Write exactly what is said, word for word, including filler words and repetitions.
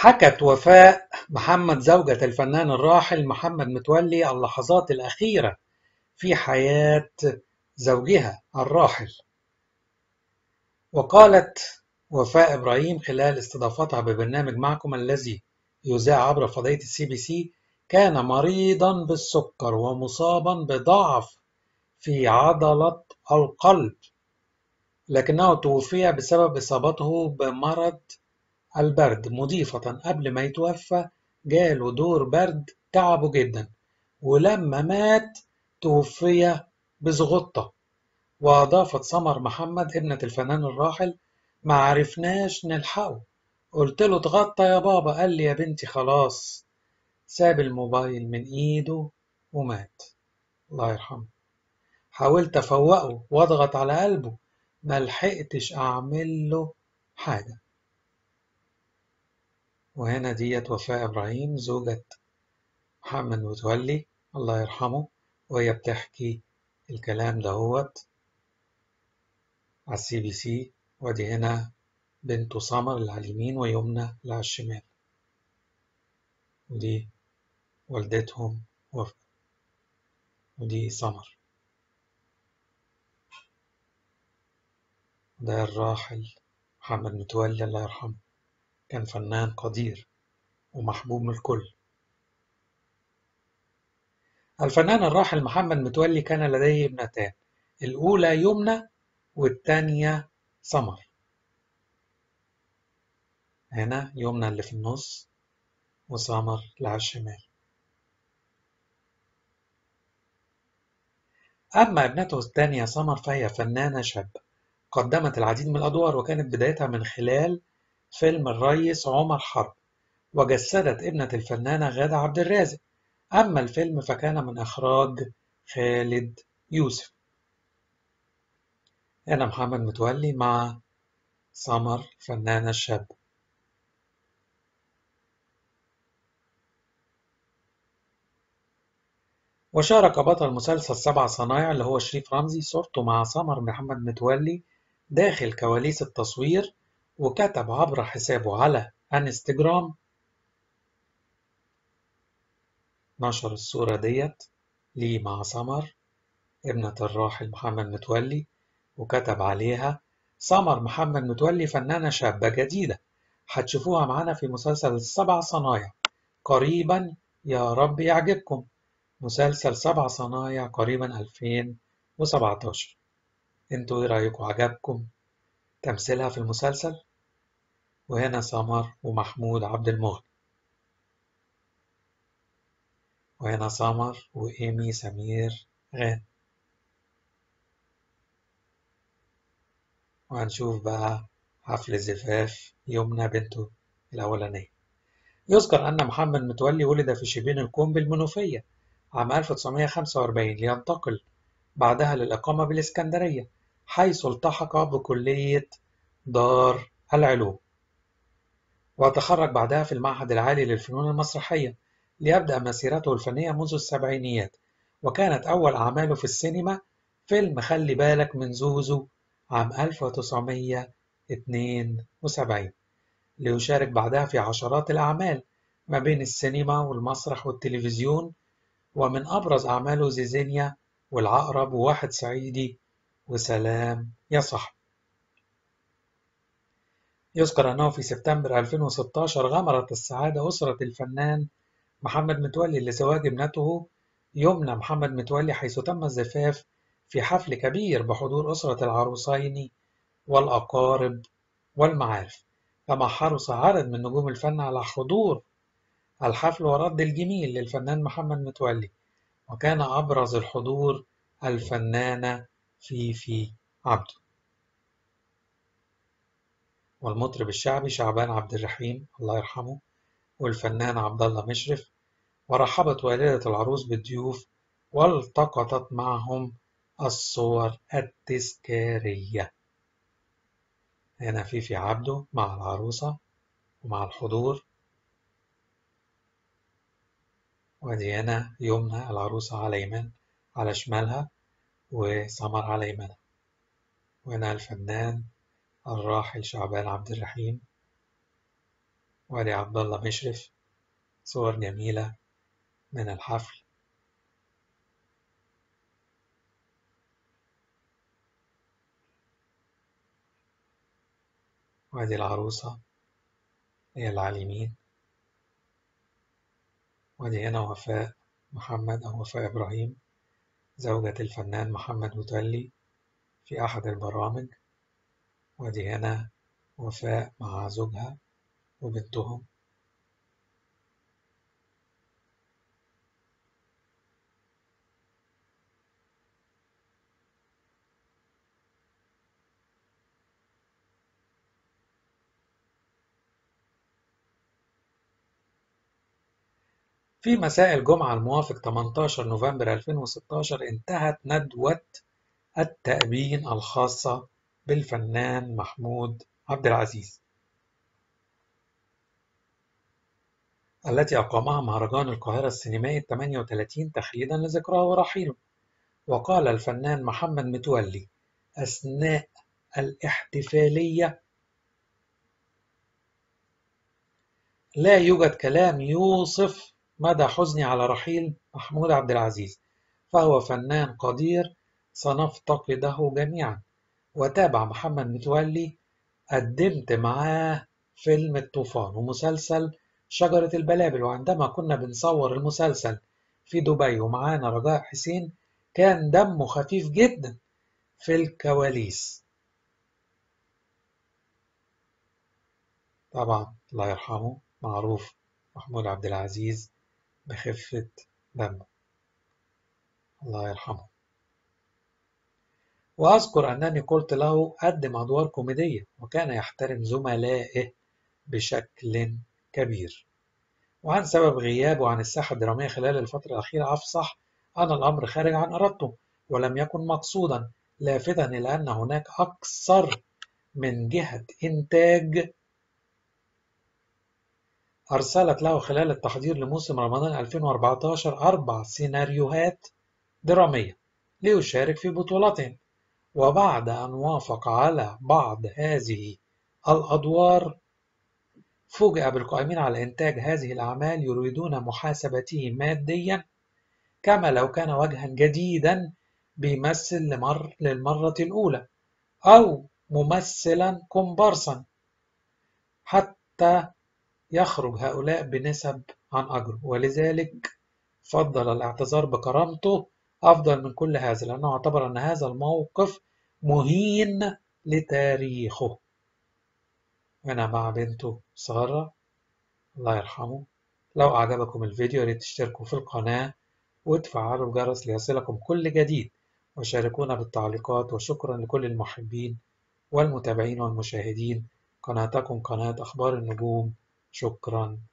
حكت وفاء محمد زوجة الفنان الراحل محمد متولي اللحظات الأخيرة في حياة زوجها الراحل. وقالت وفاء إبراهيم خلال استضافتها ببرنامج معكم الذي يذاع عبر فضائية السي بي سي: كان مريضا بالسكر ومصابا بضعف في عضلة القلب، لكنه توفي بسبب إصابته بمرض البرد، مضيفة قبل ما يتوفى جاله دور برد تعبه جدا، ولما مات توفي بزغطة. وأضافت سمر محمد ابنة الفنان الراحل: ما عرفناش نلحقه، قلت له اتغطى يا بابا، قال لي يا بنتي خلاص، ساب الموبايل من ايده ومات، الله يرحمه. حاولت افوقه واضغط على قلبه، ما لحقتش اعمل له حاجة. وهنا ديت وفاء إبراهيم زوجة محمد متولي الله يرحمه، وهي بتحكي الكلام دهوت على السي بي سي. ودي هنا بنته سمر اللي على اليمين ويمنى اللي على الشمال، ودي والدتهم وفاء، ودي سمر. ده الراحل محمد متولي الله يرحمه، كان فنان قدير ومحبوب من الكل. الفنان الراحل محمد متولي كان لديه ابنتان، الأولى يمنى والتانية سمر. هنا يمنى اللي في النص وسمر اللي على الشمال. أما ابنته الثانية سمر فهي فنانة شابة قدمت العديد من الأدوار، وكانت بدايتها من خلال فيلم الريس عمر حرب، وجسدت ابنة الفنانة غادة عبد الرازق. أما الفيلم فكان من إخراج خالد يوسف. هنا محمد متولي مع سمر الفنانة الشابة. وشارك بطل مسلسل سبع صنايع اللي هو شريف رمزي صورته مع سمر محمد متولي داخل كواليس التصوير، وكتب عبر حسابه على انستجرام، نشر الصورة ديت ليه مع سمر ابنة الراحل محمد متولي، وكتب عليها: سمر محمد متولي فنانة شابة جديدة، هتشوفوها معانا في مسلسل السبع صنايع قريبا، يا رب يعجبكم. مسلسل سبع صنايع قريبا ألفين وسبعتاشر. انتوا ايه رأيكم، عجبكم تمثيلها في المسلسل؟ وهنا سمر ومحمود عبد المغني، وهنا سمر وإيمي سمير غانم. وهنشوف بقى حفل زفاف يمنى بنته الأولانية. يذكر أن محمد متولي ولد في شبين الكوم بالمنوفية عام ألف وتسعمائة وخمسة وأربعين، لينتقل بعدها للإقامة بالإسكندرية، حيث التحق بكلية دار العلوم، وتخرج بعدها في المعهد العالي للفنون المسرحية، ليبدأ مسيرته الفنية منذ السبعينيات. وكانت أول أعماله في السينما فيلم خلي بالك من زوزو عام ألف وتسعمائة واثنين وسبعين، ليشارك بعدها في عشرات الأعمال ما بين السينما والمسرح والتلفزيون، ومن أبرز أعماله زيزينيا والعقرب وواحد صعيدي وسلام يا صاحبي. يذكر أنه في سبتمبر ألفين وستاشر غمرت السعادة أسرة الفنان محمد متولي لزواج ابنته يمنى محمد متولي، حيث تم الزفاف في حفل كبير بحضور أسرة العروسين والأقارب والمعارف. كما حرص عدد من نجوم الفن على حضور الحفل ورد الجميل للفنان محمد متولي، وكان أبرز الحضور الفنانة فيفي عبده، والمطرب الشعبي شعبان عبد الرحيم الله يرحمه، والفنان عبد الله مشرف. ورحبت والدة العروس بالضيوف والتقطت معهم الصور التذكارية. هنا فيفي عبده مع العروسة ومع الحضور، ودي هنا يمنى العروسة على يمين على شمالها وسمر على يمينها. وهنا الفنان الراحل شعبان عبد الرحيم وادي عبد الله مشرف، صور جميلة من الحفل. وادي العروسة هي اللي على اليمين. وادي هنا وفاء محمد أو وفاء إبراهيم، زوجة الفنان محمد متولي في أحد البرامج. وادي هنا وفاء مع زوجها وبنتهم. في مساء الجمعة الموافق ثمانية عشر نوفمبر ألفين وستة عشر انتهت ندوة التأبين الخاصة بالفنان محمود عبد العزيز، التي أقامها مهرجان القاهرة السينمائي الثامنة والثلاثين تخليدا لذكراه ورحيله. وقال الفنان محمد متولي أثناء الاحتفالية: لا يوجد كلام يوصف مدى حزني على رحيل محمود عبد العزيز، فهو فنان قدير سنفتقده جميعا. وتابع محمد متولي: قدمت معاه فيلم الطوفان ومسلسل شجرة البلابل، وعندما كنا بنصور المسلسل في دبي ومعانا رجاء حسين كان دمه خفيف جدا في الكواليس. طبعا الله يرحمه، معروف محمود عبد العزيز بخفة دمه، الله يرحمه. وأذكر أنني قلت له قدم أدوار كوميدية، وكان يحترم زملائه بشكل كبير. وعن سبب غيابه عن الساحة الدرامية خلال الفترة الأخيرة أفصح أن الأمر خارج عن إرادته ولم يكن مقصودا، لافتا إلى أن هناك أكثر من جهة إنتاج أرسلت له خلال التحضير لموسم رمضان ألفين وأربعة عشر أربع سيناريوهات درامية ليشارك في بطولتهم. وبعد أن وافق على بعض هذه الأدوار فوجئ بالقائمين على إنتاج هذه الأعمال يريدون محاسبته ماديا كما لو كان وجها جديدا بيمثل لمر للمرة الأولى أو ممثلا كومبارسا، حتى يخرج هؤلاء بنسب عن أجره. ولذلك فضل الاعتذار بكرامته أفضل من كل هذا، لأنه اعتبر أن هذا الموقف مهين لتاريخه. وأنا مع بنته سارة الله يرحمه. لو أعجبكم الفيديو يا ريت تشتركوا في القناة وتفعلوا الجرس ليصلكم كل جديد، وشاركونا بالتعليقات. وشكرا لكل المحبين والمتابعين والمشاهدين. قناتكم قناة أخبار النجوم. شكرا.